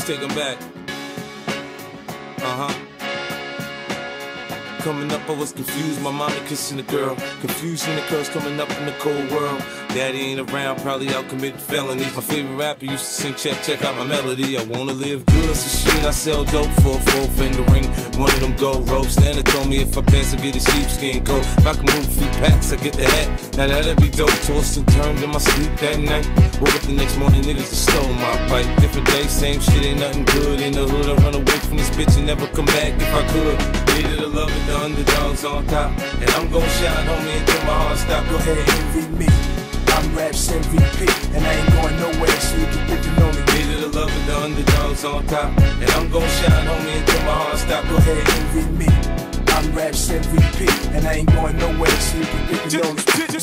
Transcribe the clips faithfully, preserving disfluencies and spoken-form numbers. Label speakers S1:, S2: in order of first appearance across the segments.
S1: Let's take them back. Uh-huh. Coming up, I was confused, my mommy kissing a girl. Confusion occurs coming up in the cold world. Daddy ain't around, probably out committing felonies. My favorite rapper used to sing, check, check out my melody. I wanna live good, so shit, I sell dope for a four-finger ring. One of them gold ropes. Nana told me if I pass, I get a sheepskin coat. If I can move a few packs, I get the hat. Now that'd be dope. Tossed and turned in my sleep that night. Woke up the next morning, niggas just stole my pipe. Different day, same shit, ain't nothing good. In the hood, I run away from this bitch and never come back if I could. Needed to love it, the underdogs on top. And I'm gon' shine, homie, until my heart stop. Go ahead, envy me. I'm Raps M V P, and I ain't going nowhere, so you can get to know me. Needed to love it, the underdogs on top. And I'm gon' shine, homie, until my heart stop. Go ahead, envy me. I'm Raps M V P, and I ain't going nowhere, so you can get to know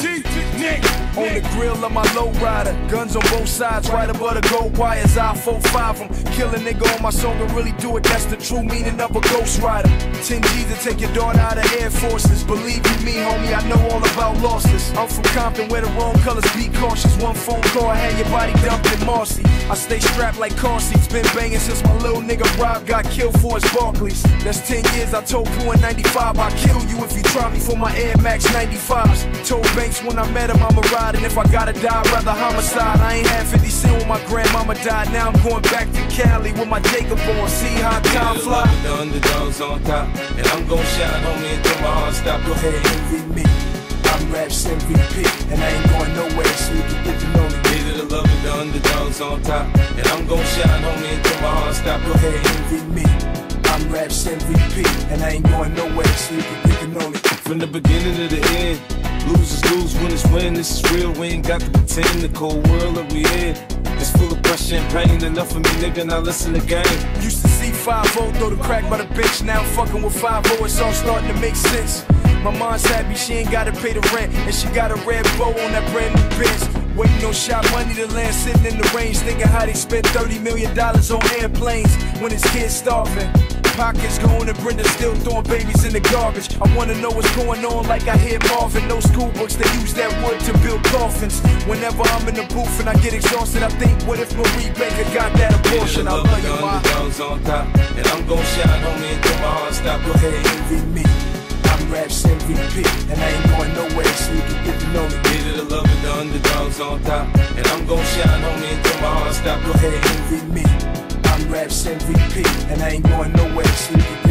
S1: me. On the grill of my lowrider, guns on both sides, right above the gold wires. I four five them, kill a nigga on my song and really do it. That's the true meaning of a ghost rider. ten G's to take your daughter out of Air Forces. Believe you me, homie, I know all about losses. I'm from Compton where the wrong colors, be cautious. One phone call, I had your body dumped in Marcy. I stay strapped like car seats, been banging since my little nigga Rob got killed for his Barclays. That's ten years, I told Pooh in ninety-five, I'll kill you if you try me for my Air Max ninety-fives. Told Banks when I met him I'ma ride, and if I gotta die, I'd rather homicide. I ain't had fifty cent when my grandmama died. Now I'm going back to Cali with my Jacob on. See how time fly. The underdogs on top, and I'm gon' shine, homie, until my heart stop. Go ahead, envy me. I'm Raps M V P, and I ain't going nowhere, so you can get to know me. Needed to love it, the underdogs on top, and I'm gon' shine, homie, until my heart stop. Go ahead, envy me. I'm Raps M V P, and I ain't going nowhere, so you can get to know me. From the beginning to the end, losers lose, winners win. This is real, we ain't got to pretend. The cold world that we in, it's full of pressure and pain. Enough of me, nigga, now listen to game. Used to see five oh, throw the crack by the bench. Now I'm fucking with five oh, it's all starting to make sense. My mom's happy, she ain't gotta pay the rent, and she got a red bow on that brand new Benz. Waiting on shot money to land, sitting in the range, thinking how they spent thirty million dollars on airplanes when his kids starving. Pockets going and Brenda still throwing babies in the garbage. I wanna know what's going on like I hear Marvin. No school books, they use that wood to build coffins. Whenever I'm in the booth and I get exhausted, I think, what if Marie Baker got that abortion? I love you, my underdogs on top, and I'm gon' shine, homie, until my heart stop. Go ahead, envy me. I'm Raps M V P, and I ain't going nowhere, so you can get to know me. Needed to love it, the underdogs on top, and I'm gon' shine, homie, until my heart stop. Go ahead, envy me. I'm Raps M V P, and I ain't going nowhere, so you can